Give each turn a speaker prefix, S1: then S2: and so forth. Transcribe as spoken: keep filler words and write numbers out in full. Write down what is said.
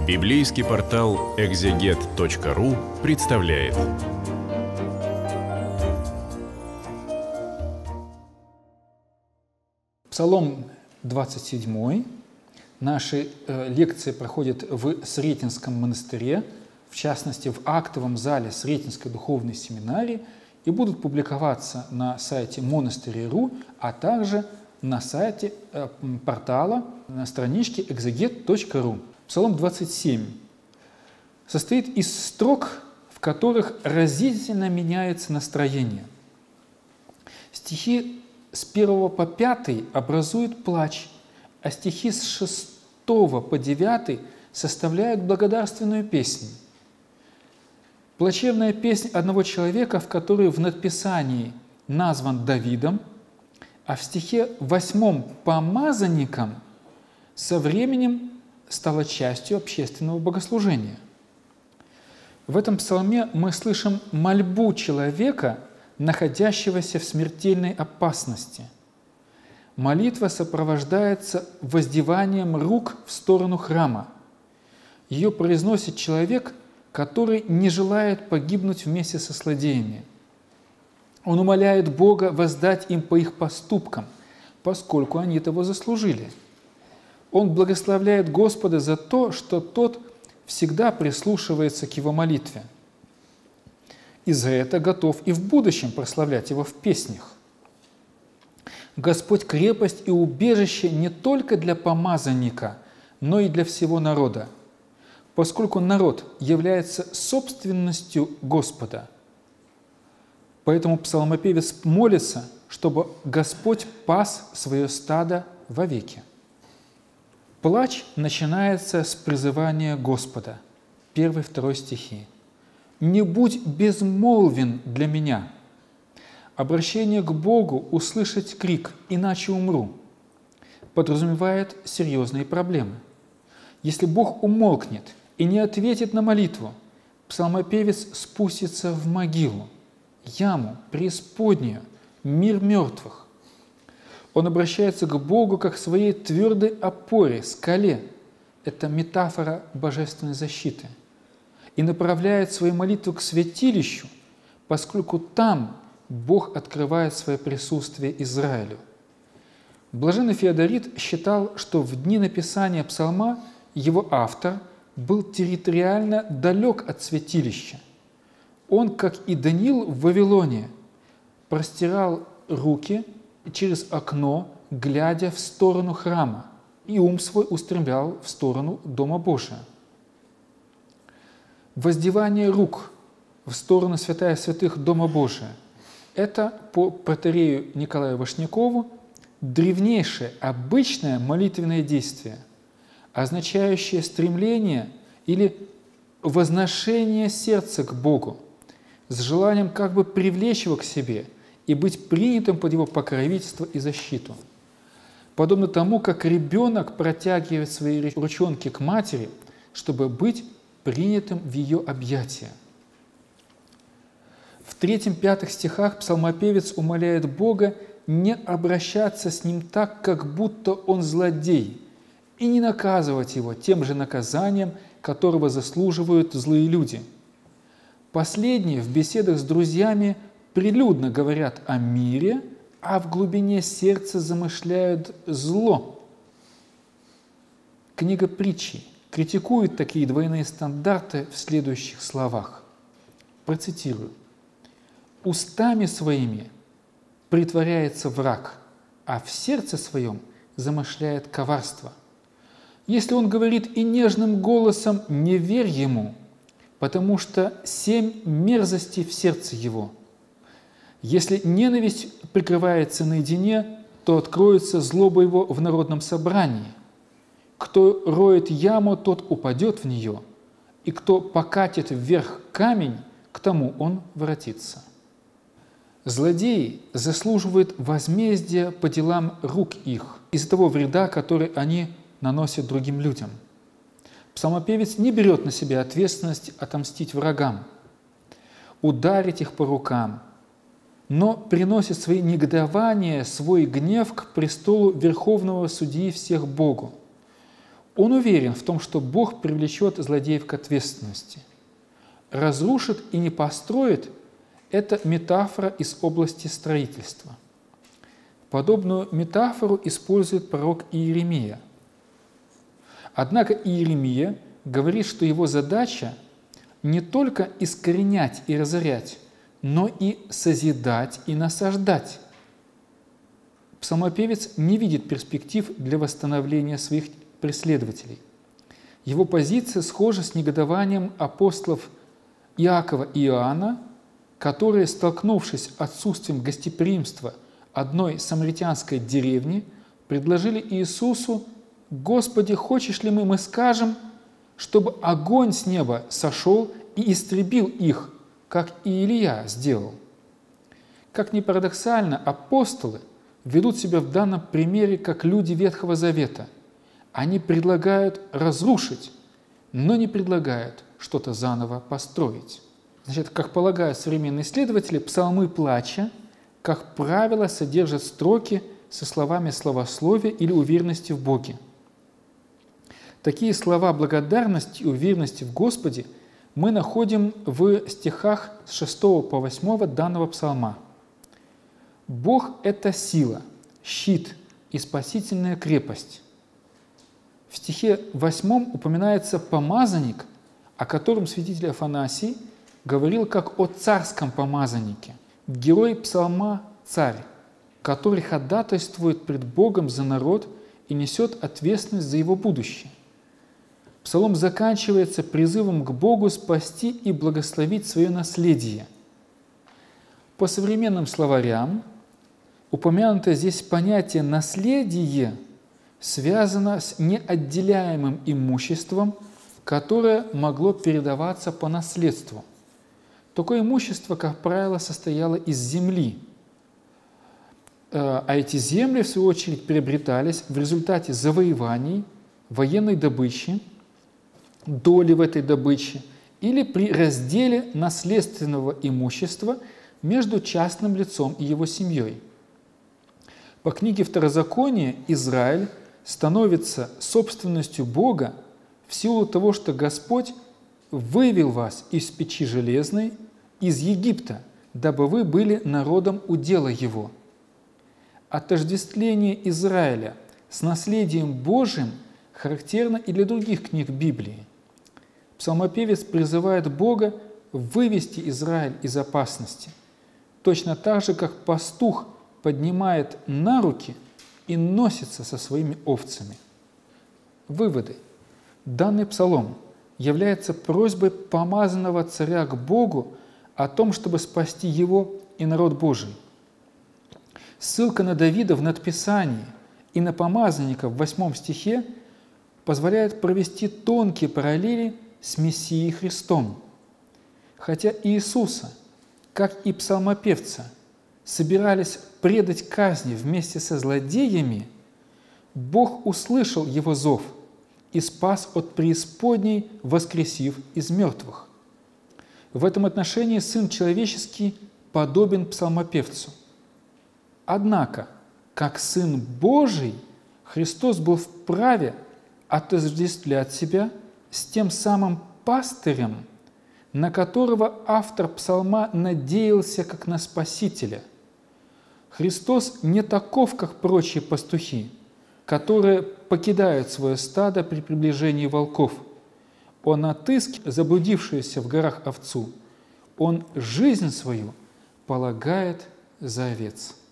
S1: Библейский портал экзегет точка ру представляет.
S2: Псалом двадцать семь. Наши э, лекции проходят в Сретенском монастыре, в частности в актовом зале Сретенской духовной семинарии, и будут публиковаться на сайте монастыря точка ру, а также на сайте э, портала, на страничке экзегет точка ру. Псалом двадцать семь состоит из строк, в которых разительно меняется настроение. Стихи с первого по пятый образуют плач, а стихи с шестого по девятый составляют благодарственную песнь. Плачевная песнь одного человека, в которой в надписании назван Давидом, а в стихе восьмом помазанником, со временем стала частью общественного богослужения. В этом псалме мы слышим мольбу человека, находящегося в смертельной опасности. Молитва сопровождается воздеванием рук в сторону храма. Ее произносит человек, который не желает погибнуть вместе со злодеями. Он умоляет Бога воздать им по их поступкам, поскольку они того заслужили. Он благословляет Господа за то, что Тот всегда прислушивается к его молитве. И за это готов и в будущем прославлять Его в песнях. Господь – крепость и убежище не только для помазанника, но и для всего народа, поскольку народ является собственностью Господа. Поэтому псалмопевец молится, чтобы Господь пас свое стадо вовеки. Плач начинается с призывания Господа, первый-второй стихи. «Не будь безмолвен для меня». Обращение к Богу услышать крик «иначе умру» подразумевает серьезные проблемы. Если Бог умолкнет и не ответит на молитву, псалмопевец спустится в могилу, яму, преисподнюю, мир мертвых. Он обращается к Богу как к своей твердой опоре, скале. Это метафора божественной защиты. И направляет свою молитву к святилищу, поскольку там Бог открывает свое присутствие Израилю. Блаженный Феодорит считал, что в дни написания псалма его автор был территориально далек от святилища. Он, как и Даниил в Вавилоне, простирал руки через окно, глядя в сторону храма, и ум свой устремлял в сторону Дома Божия. Воздевание рук в сторону святая святых Дома Божия – это, по протоиерею Николаю Вашнякову, древнейшее, обычное молитвенное действие, означающее стремление или возношение сердца к Богу, с желанием как бы привлечь его к себе и быть принятым под его покровительство и защиту. Подобно тому, как ребенок протягивает свои ручонки к матери, чтобы быть принятым в ее объятия. В третьем-пятых стихах псалмопевец умоляет Бога не обращаться с ним так, как будто он злодей, и не наказывать его тем же наказанием, которого заслуживают злые люди. Последние в беседах с друзьями прилюдно говорят о мире, а в глубине сердца замышляют зло. Книга Притчи критикует такие двойные стандарты в следующих словах. Процитирую. «Устами своими притворяется враг, а в сердце своем замышляет коварство. Если он говорит и нежным голосом, не верь ему, потому что семь мерзостей в сердце его. Если ненависть прикрывается наедине, то откроется злоба его в народном собрании. Кто роет яму, тот упадет в нее, и кто покатит вверх камень, к тому он воротится». Злодеи заслуживают возмездия по делам рук их из-за того вреда, который они наносят другим людям. Псалмопевец не берет на себя ответственность отомстить врагам, ударить их по рукам, но приносит свои негодования, свой гнев к престолу Верховного Судьи всех Богу. Он уверен в том, что Бог привлечет злодеев к ответственности. Разрушит и не построит – это метафора из области строительства. Подобную метафору использует пророк Иеремия. Однако Иеремия говорит, что его задача не только искоренять и разорять, но и созидать и насаждать. Псалмопевец не видит перспектив для восстановления своих преследователей. Его позиция схожа с негодованием апостолов Иакова и Иоанна, которые, столкнувшись с отсутствием гостеприимства одной самаритянской деревни, предложили Иисусу: «Господи, хочешь ли мы, мы скажем, чтобы огонь с неба сошел и истребил их, как и Илия сделал». Как ни парадоксально, апостолы ведут себя в данном примере как люди Ветхого Завета. Они предлагают разрушить, но не предлагают что-то заново построить. Значит, как полагают современные исследователи, псалмы плача, как правило, содержат строки со словами славословия или уверенности в Боге. Такие слова благодарности и уверенности в Господе мы находим в стихах с шестого по восьмой данного псалма. «Бог – это сила, щит и спасительная крепость». В стихе восьмом упоминается помазанник, о котором святитель Афанасий говорил как о царском помазаннике. Герой псалма – царь, который ходатайствует пред Богом за народ и несет ответственность за его будущее. Псалом заканчивается призывом к Богу спасти и благословить свое наследие. По современным словарям упомянутое здесь понятие «наследие» связано с неотделяемым имуществом, которое могло передаваться по наследству. Такое имущество, как правило, состояло из земли, а эти земли, в свою очередь, приобретались в результате завоеваний, военной добычи, доли в этой добыче или при разделе наследственного имущества между частным лицом и его семьей. По книге Второзакония Израиль становится собственностью Бога в силу того, что Господь вывел вас из печи железной, из Египта, дабы вы были народом удела Его. Отождествление Израиля с наследием Божьим характерно и для других книг Библии. Псалмопевец призывает Бога вывести Израиль из опасности, точно так же, как пастух поднимает на руки и носится со своими овцами. Выводы. Данный псалом является просьбой помазанного царя к Богу о том, чтобы спасти его и народ Божий. Ссылка на Давида в надписании и на помазанника в восьмом стихе позволяет провести тонкие параллели с Мессией Христом. Хотя Иисуса, как и псалмопевца, собирались предать казни вместе со злодеями, Бог услышал его зов и спас от преисподней, воскресив из мертвых. В этом отношении Сын Человеческий подобен псалмопевцу. Однако, как Сын Божий, Христос был вправе отождествлять себя с тем самым пастырем, на которого автор псалма надеялся как на Спасителя. Христос не таков, как прочие пастухи, которые покидают свое стадо при приближении волков. Он отыскивает заблудившуюся в горах овцу. Он жизнь свою полагает за овец.